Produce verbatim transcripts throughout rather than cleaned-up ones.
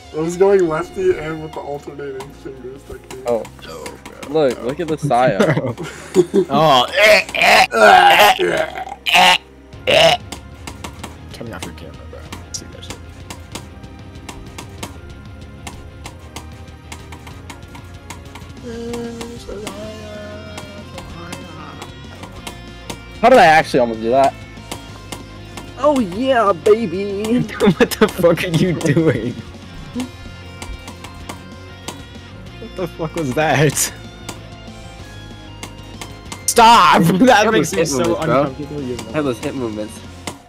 I was going lefty and with the alternating fingers technique. Oh. Look, look at the Saya. Oh. Coming off your camera, bro. See that shit. How did I actually almost do that? Oh yeah, baby! What the fuck are you doing? What the fuck was that? Stop! That makes me so uncomfortable. I have those hip movements.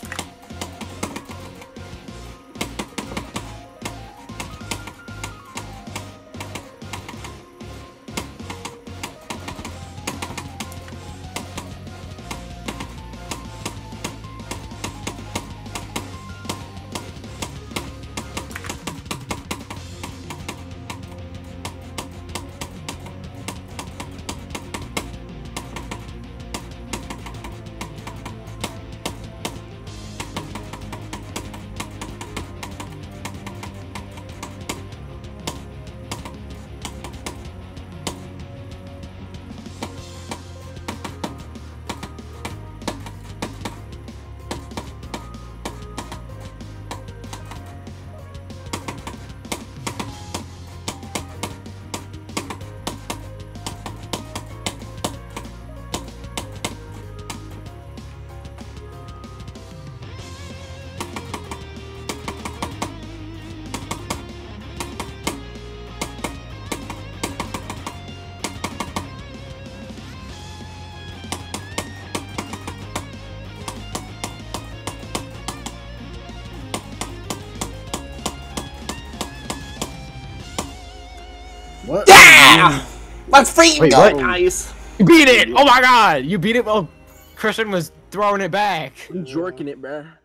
What? Yeah! Let's freaking Wait, go, what? guys! You beat it! Oh my god! You beat it while Christian was throwing it back. I'm jorking it, bruh.